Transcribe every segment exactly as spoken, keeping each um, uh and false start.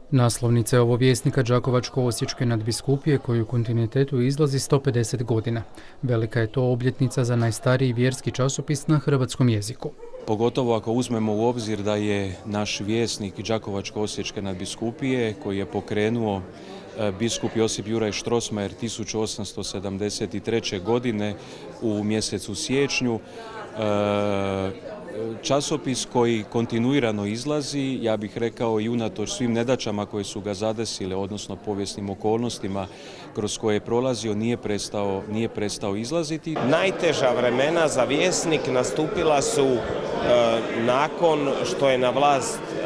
Naslovnica ovo vjesnika Đakovačko-osječke nadbiskupije koji u kontinuitetu izlazi sto pedeset godina. Velika je to obljetnica za najstariji vjerski časopis na hrvatskom jeziku. Pogotovo ako uzmemo u obzir da je naš vjesnik Đakovačko-osječke nadbiskupije koji je pokrenuo biskup Josip Juraj Strossmayer tisuću osamsto sedamdeset treće. godine u mjesecu siječnju. Časopis koji kontinuirano izlazi, ja bih rekao i unatoč svim nedaćama koje su ga zadesile, odnosno povijesnim okolnostima kroz koje je prolazio, nije prestao, nije prestao izlaziti. Najteža vremena za vjesnik nastupila su e, nakon što je na vlast e,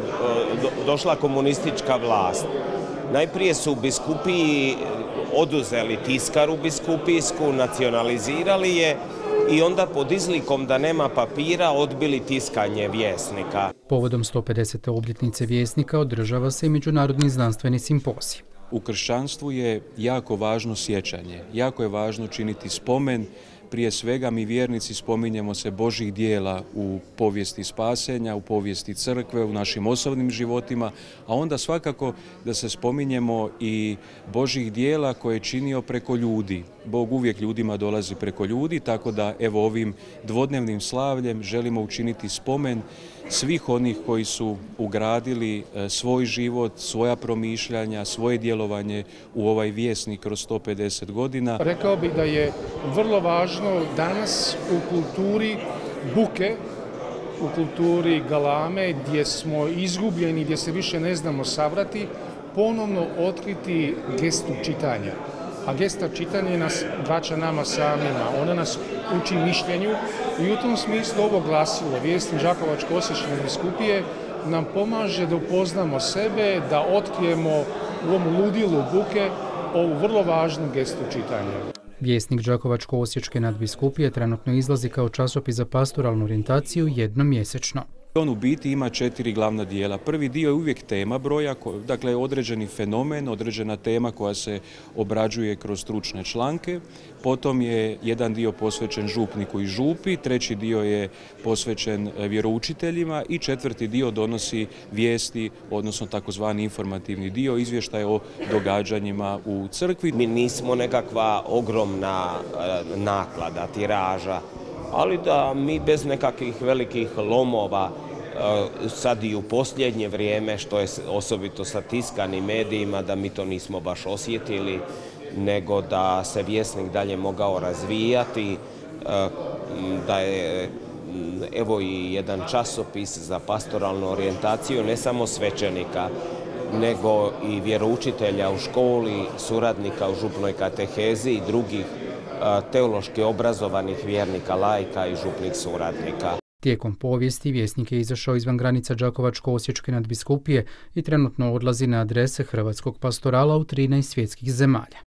do, došla komunistička vlast. Najprije su biskupiji oduzeli tiskaru biskupijsku, nacionalizirali je i onda pod izlikom da nema papira odbili tiskanje vjesnika. Povodom sto pedesete obljetnice vjesnika održava se i međunarodni znanstveni simpozij. U kršćanstvu je jako važno sjećanje, jako je važno činiti spomen. Prije svega mi vjernici spominjemo se Božjih dijela u povijesti spasenja, u povijesti crkve, u našim osobnim životima, a onda svakako da se spominjemo i Božjih dijela koje je činio preko ljudi. Bog uvijek ljudima dolazi preko ljudi, tako da evo ovim dvodnevnim slavljem želimo učiniti spomen svih onih koji su ugradili svoj život, svoja promišljanja, svoje djelovanje u ovaj vjesnik kroz sto pedeset godina. Rekao bih da je vrlo važno danas u kulturi buke, u kulturi galame, gdje smo izgubljeni, gdje se više ne znamo sabrati, ponovno otkriti gestu čitanja. A gesta čitanja nas vraća nama samima, ona nas uči mišljenju i u tom smislu ovo glasilo, vjesnik Đakovačko-osječke nadbiskupije, nam pomaže da upoznamo sebe, da otkrijemo u ovom ludilu buke ovu vrlo važnu gestu čitanja. Vjesnik Đakovačko-osječke nadbiskupije trenutno izlazi kao časopis za pastoralnu orijentaciju jednom mjesečno. On u biti ima četiri glavna dijela. Prvi dio je uvijek tema broja, dakle određeni fenomen, određena tema koja se obrađuje kroz stručne članke. Potom je jedan dio posvećen župniku i župi, treći dio je posvećen vjeroučiteljima i četvrti dio donosi vijesti, odnosno takozvani informativni dio, izvještaj o događanjima u crkvi. Mi nismo nekakva ogromna naklada, tiraža, ali da mi bez nekakvih velikih lomova sad i u posljednje vrijeme, što je osobito sa tiskanim medijima, da mi to nismo baš osjetili, nego da se vjesnik dalje mogao razvijati, da je evo i jedan časopis za pastoralnu orijentaciju, ne samo svećenika, nego i vjeroučitelja u školi, suradnika u župnoj katehezi i drugih teološki obrazovanih vjernika, laika i župnih suradnika. Tijekom povijesti vjesnik je izašao izvan granica Đakovačko-osječke nadbiskupije i trenutno odlazi na adrese hrvatskog pastorala u trinaest svjetskih zemalja.